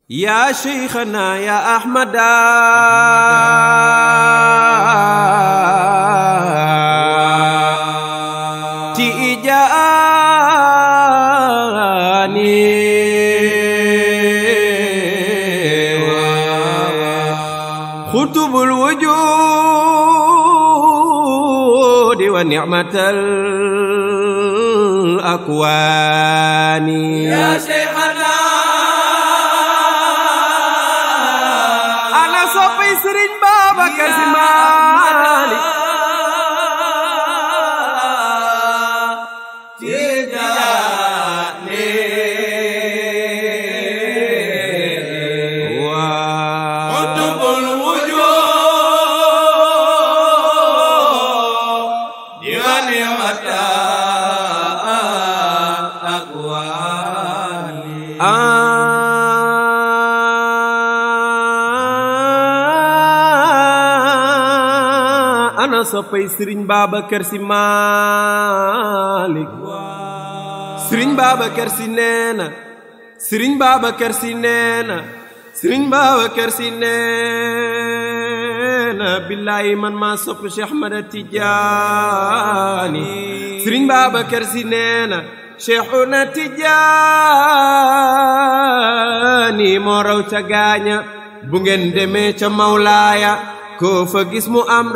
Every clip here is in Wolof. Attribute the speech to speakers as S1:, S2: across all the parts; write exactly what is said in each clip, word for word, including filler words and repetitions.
S1: يا شيخنا يا أحمد تيجاني خطب الوجود ونعمة الأكوان
S2: يا شيخنا
S1: أنا صبي سرين بابكر Si Malik ana soppay Serigne Babacar Sy Malik Serigne Babacar Sy neena Serigne Babacar Sy neena Serigne Babacar Sy neena billahi man ma sopp Cheikh Ahmad Tidiane Serigne Babacar Sy neena Cheikhuna Tidiane moo raw ca gaaña bu ngeen demee ca Mawlaaya ko fa gis mu am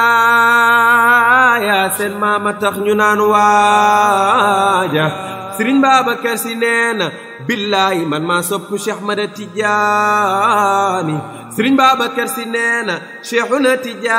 S1: raaya seen maama tax ñu naan waaja Serigne Babacar Sy neena billahi man maa sopp Cheikh Ahmad Tidiane Serigne Babacar Sy neena Cheikhuna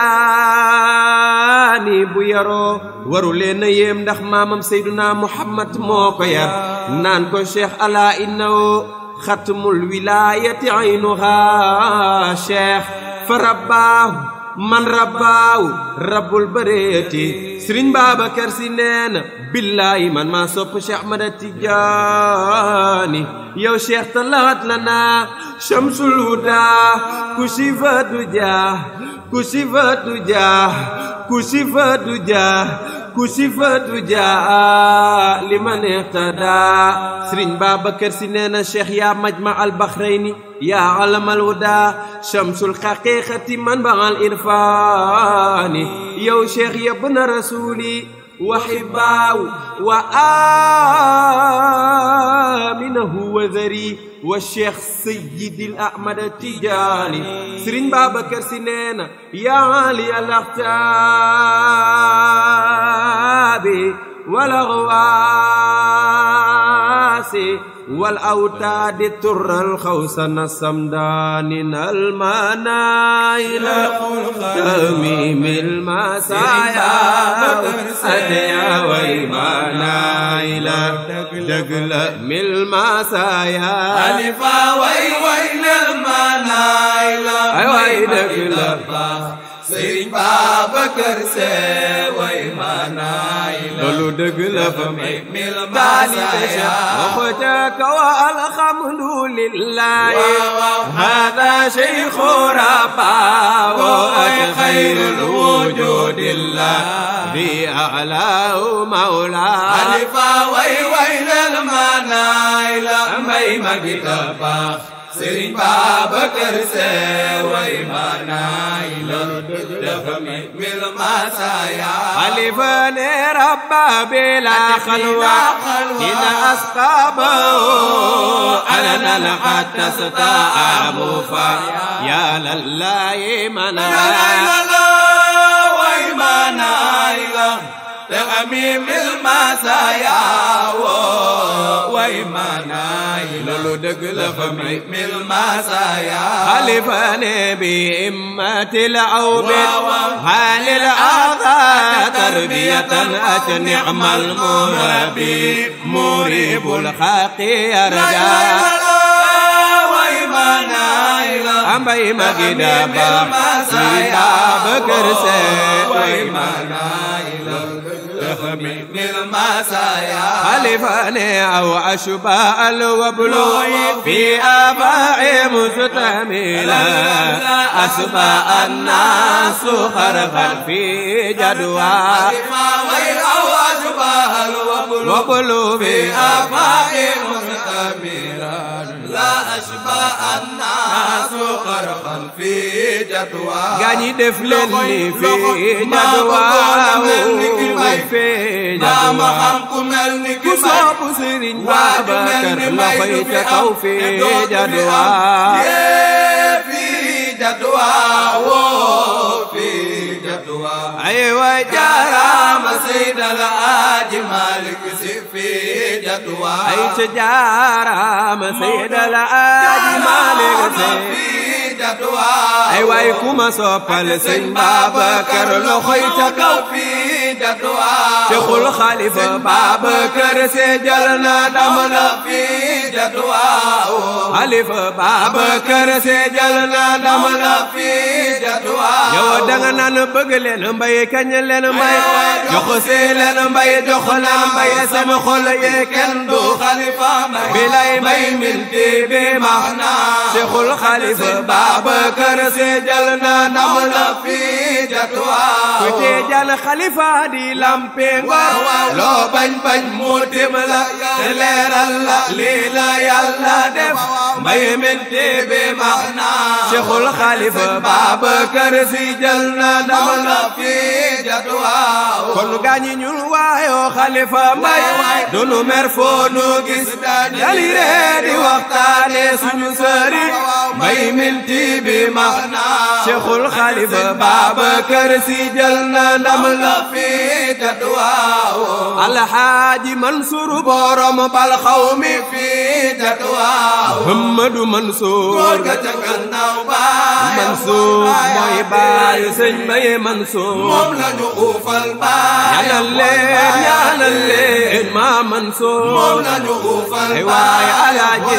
S1: Tidiane bu yaroo waru leen a yéem ndax maamam Seyduna Muhammad moo ko yar naan ko Cheikh ala innahu xatmul wilayati aynuha Cheikh فرباه من رباه رب البريتي Serigne Babacar Sy neena billahi man ma sopp Cheikh Ahmad Tidiane yow Cheikh talat lana shamsul huda kushifa duja kushifa duja kushifa duja kushifa duja liman ihtada Serigne Babacar Sy neena Cheikh ya majma al bahrayni يا علم الهدى شمس الحقيقة منبع الإرفان يا شيخ يا ابن رسولي وحباه وآمنه وذري والشيخ سيد الأحمد التجاني Serigne Babacar Sy neena يا علي الأختاب والأغواس والأوتاد تر الخوسن السمدان المنايل تميم المسايا أديا ويمانايل دقل من المسايا
S2: ألفا وي وين المنايل
S1: أي وي دقل
S2: Serigne Babacar Sy way manayla
S1: lolu deug la fa may
S2: mil masaya
S1: waxaka wa alhamdulillah hada shaykh rabba wa khairul wujudillah bi a'la maula
S2: alifa way way lal manayla may magitaba Serigne Babacar Sy way manayla dafa mil masaya
S1: alifane rabba bila khalwa ila asqaba ana la hatta sta'abu fa ya lillahi manayla
S2: way manayla dafa mil masaya way manayla lu deug la fa mil masaya
S1: خلفني بإمة العوبد حال الأعضى تربية أتنعم المربي مريب الحق يرجع أمبي مجدا Serigne Babacar Sy
S2: من المسايا
S1: خلفني أو أشباء الوبلو في آباء مستميلا أسباء الناس خرفا في جدوى
S2: أو أشباء الوبلو
S1: وبلو في
S2: آباء مستميلا لا أشبع الناس غرقا في جدوى
S1: gaañi def leen ni fi jadwa fi jadwa ku soobu Sëriñ Babakar loxoy ca kaw fi jadwa
S2: fi jadwa fi jadwa
S1: ay waay
S2: jaaraama Seydal Haaji Malik Si fi jadwa
S1: ay ca jaaraama Seydal Haaji Malik Si ay waay ku ma soppal Sëñ Babakar loxoy ca kaw
S2: fi jadwa
S1: Cheikhul Khalifa Babakar Se jël na dam na
S2: fi jadwa
S1: Khalifa Babakar Se jël na dam na
S2: fi jadwa
S1: yow danga naan bëgg leen mbay kañ leen mbay jox si leen mbay jox leen mbay sama xol yee kenn du
S2: Khalifa
S1: bilay mbay minti bi maxna Cheikhul Khalifa Babakar Se jël na dam na
S2: fi jadwa
S1: ku ci jël Khalifa di lampe ngor loo bañ bañ mu tim la te leeral la lii la Yàlla def mbay minti bi maxna Cheikhul Khalifa Babakar Si jël na dam na
S2: fi jadwa
S1: kon gaañi ñun waayoo Khalifa mbay dunu mer foo nu gis dali ree di waxtaane suñu sëriñ mbay minti bi maxna Cheikhul Khalifa Babakar Si jël na dam na
S2: fi jadwa
S1: Alhaaji Mansour borom bal xawmi
S2: fi jadwa
S1: Muhammadu Mansour
S2: ga ca gannaaw ba
S1: Mansour mooy baayu Sëñ Mbay Mansour
S2: moom la ñu uufal baay
S1: ñaanal leen ñaanal leen ma Mansour
S2: moom la ñu uufal
S1: ay waay Alaaji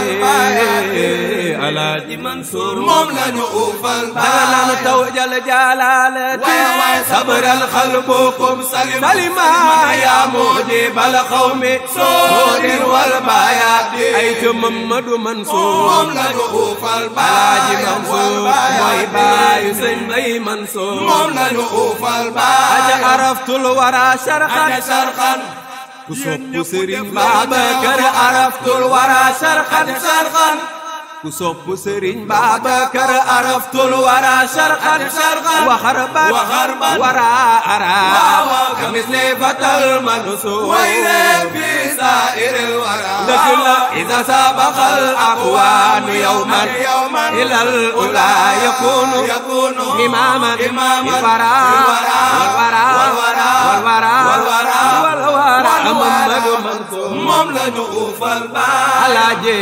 S1: Alaaji Mansour
S2: moom la ñu uufal
S1: danga naan taw jal jalaalati sabral xalbukum salima yaa mujibal xawmi soodir wal bayaati ay ca Mamadu Mansour
S2: moom la ñu uufal
S1: Alaaji Mansour mooy baayu Sëñ Mbay Mansour
S2: moom la ñu uufal baay
S1: aja araftul wara sharqan
S2: sharqan
S1: ku soppu Sëriñ Babakar araftul wara sharqan sharqan ku soppu Sëriñ Babakar araftul wara sharqan sharqan wa kharban wara ara kamisli fatal Mansour
S2: wayne fi sa'iril wara
S1: dëgg إذا سبق الأقوان يوما إلى الأولى يكون إماما الورى والورى والورى والورى محمد منصور
S2: moom la ñu uufal baay
S1: Alaaji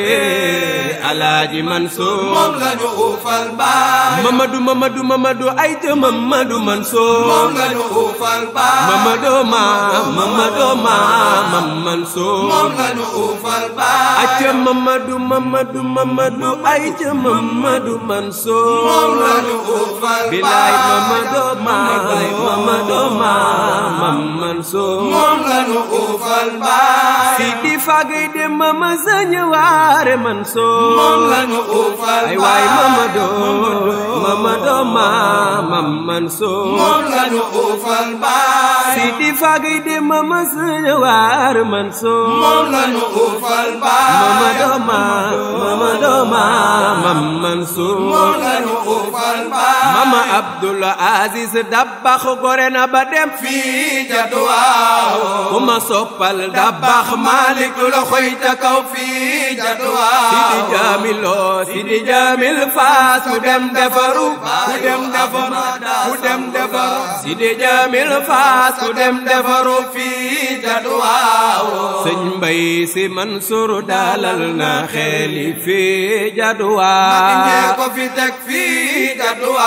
S1: Alaaji Mansour
S2: moom la ñu uufal baay
S1: Mamadou Mamadou Mamadou ayta Mamadou Mansour
S2: moom la ñu uufal baay
S1: Mamadou ma Mamadou ma Mam Mansour
S2: moom la ñu uufal baay
S1: acca Mamadou Mamadou Mamadou ayca Mamadou Mansour
S2: moom la ñu uufal baay
S1: bilaay Mamadou ma Mamadou ma Mam Mansour
S2: moom la ñu uufal baay
S1: si di fagay de mama sañ waare Mansour
S2: moom la ñu uufal
S1: ay waay Mamadou Mamadou ma Mam Mansour
S2: moom la ñu uufal baay
S1: si di fagay de mama sañ waare Mansour
S2: moom la ñu uufal baay
S1: Mamadou ma Mamadou ma Mam Mansour
S2: moom la ñu uufal baay
S1: Mama Abdoul Aziz Dabakh gore na ba dem
S2: fii jadwa
S1: ku ma soppal Dabakh Malik loxoy ca kaw
S2: fii jadwa
S1: Sidi Jamil Sidi Jamil Faas ku dem defaru
S2: ku dem defaru ku dem defaru
S1: Sidi Jamil Faas ku dem defaru
S2: fii jadwa
S1: Sëñ Mbay Si Mansour dalal na xeli fii jadwa
S2: ko fi teg fii jadwa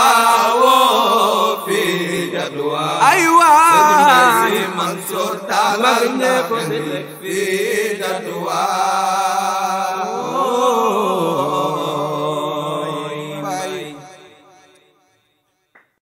S2: fii jadwa
S1: ay waay
S2: Mansour dalal na xeli fii jadwa